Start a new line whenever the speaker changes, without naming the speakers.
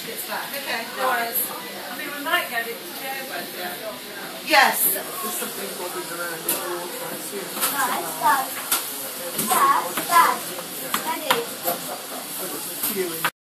she gets back.
Okay.
No worries. I mean, we might get it today, but
Yes.
There's something bobbing around in the water, I assume.
Dad, Dad, Daddy.
There's a few in